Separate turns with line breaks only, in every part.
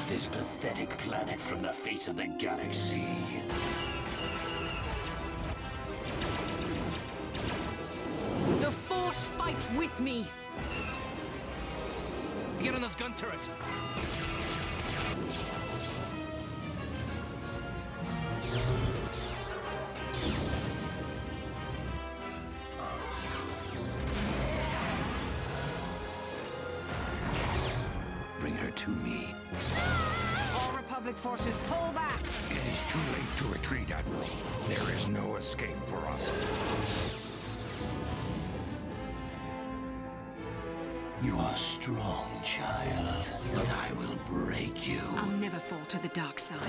this pathetic planet from the face of the galaxy.
The Force fights with me!
Get on those gun turrets!
Bring her to me.
All Republic forces pull back!
It is too late to retreat, Admiral. There is no escape for us.
You are strong, child, but I will break you.
I'll never fall to the dark side.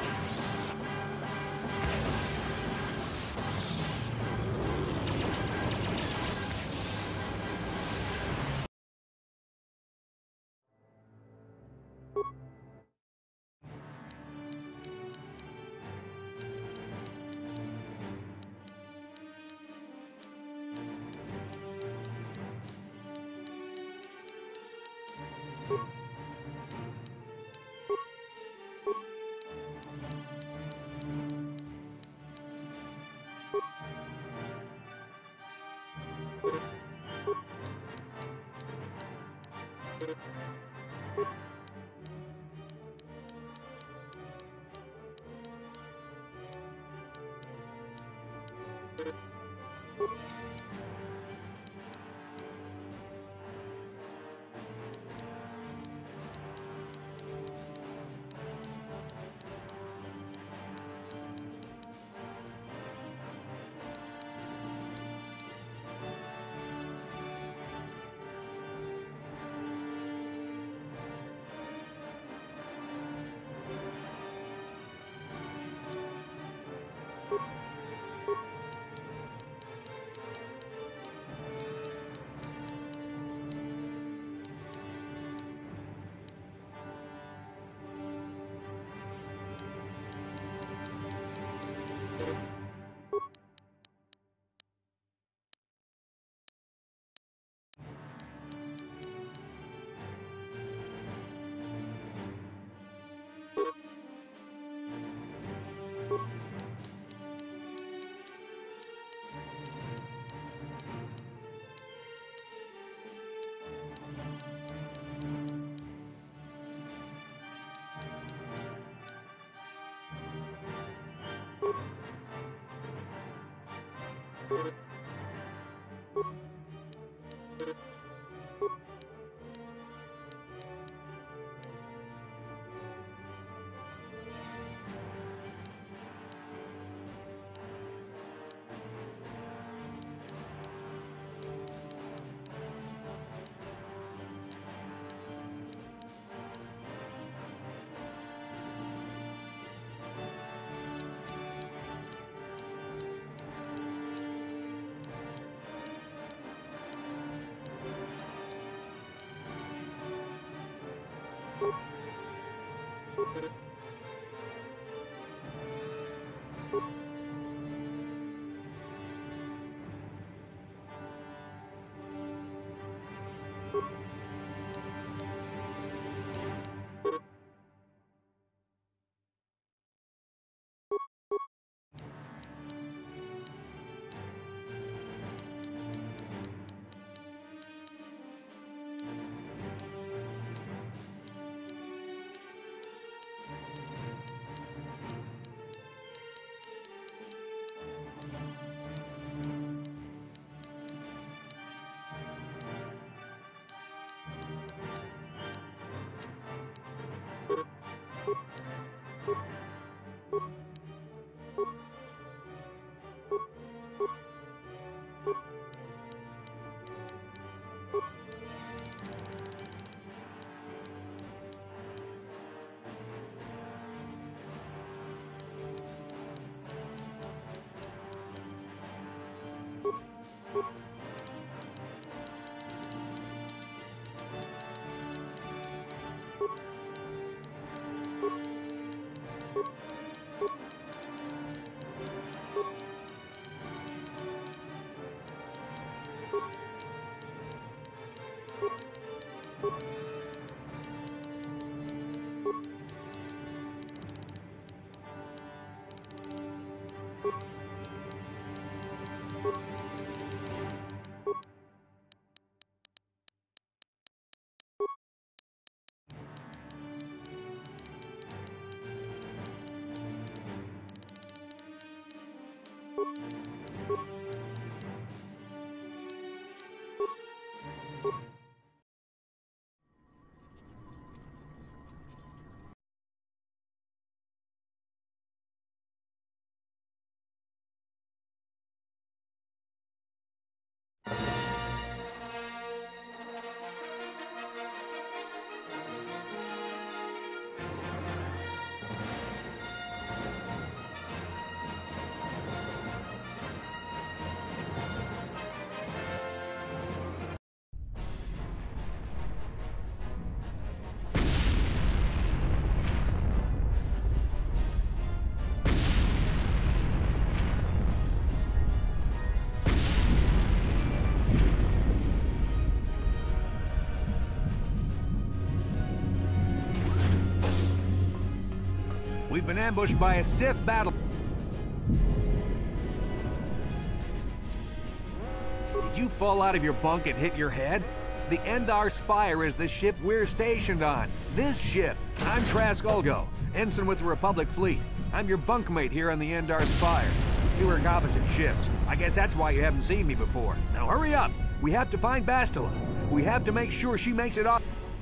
We've been ambushed by a Sith battle. Did you fall out of your bunk and hit your head? The Endar Spire is the ship we're stationed on. This ship. I'm Trask Ulgo, ensign with the Republic Fleet. I'm your bunkmate here on the Endar Spire. We work opposite shifts. I guess that's why you haven't seen me before. Now hurry up. We have to find Bastila. We have to make sure she makes it off.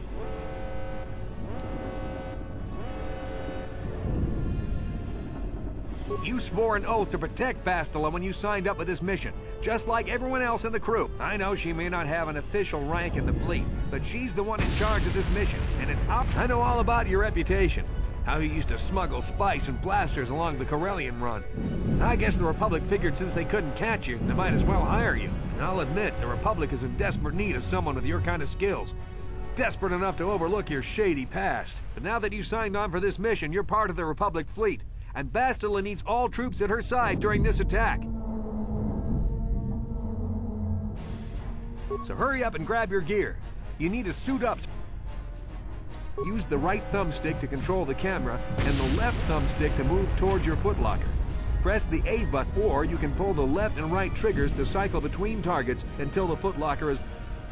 You swore an oath to protect Bastila when you signed up with this mission, just like everyone else in the crew. I know she may not have an official rank in the fleet, but she's the one in charge of this mission, and it's up. I know all about your reputation, how you used to smuggle spice and blasters along the Corellian run. I guess the Republic figured since they couldn't catch you, they might as well hire you. And I'll admit, the Republic is in desperate need of someone with your kind of skills. Desperate enough to overlook your shady past. But now that you signed on for this mission, you're part of the Republic Fleet. And Bastila needs all troops at her side during this attack. So hurry up and grab your gear. You need to suit up. Use the right thumbstick to control the camera and the left thumbstick to move towards your footlocker. Press the A button, or you can pull the left and right triggers to cycle between targets until the footlocker is...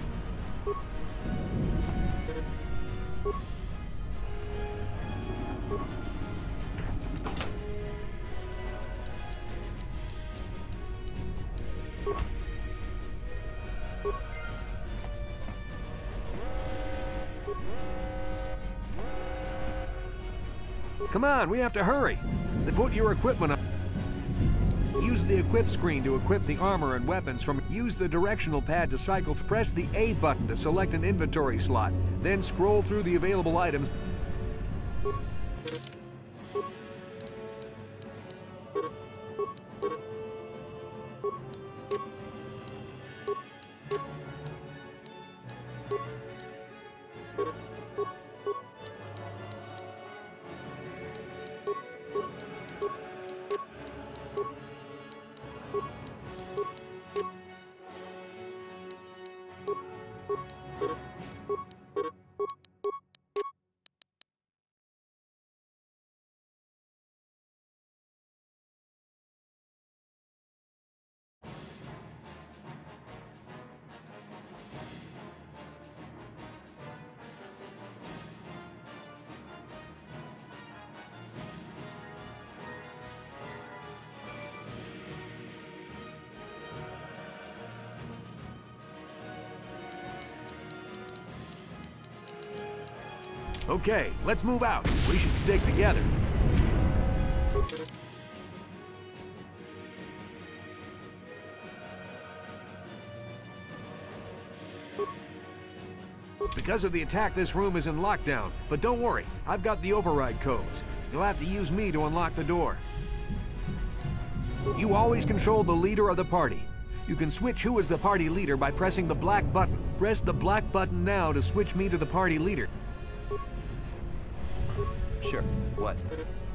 Come on, we have to hurry. They put your equipment up. Use the equip screen to equip the armor and weapons from... Use the directional pad to cycle. Press the A button to select an inventory slot. Then scroll through the available items. Okay, let's move out. We should stick together. Because of the attack, this room is in lockdown. But don't worry, I've got the override codes. You'll have to use me to unlock the door. You always control the leader of the party. You can switch who is the party leader by pressing the black button. Press the black button now to switch me to the party leader.
Sure. What?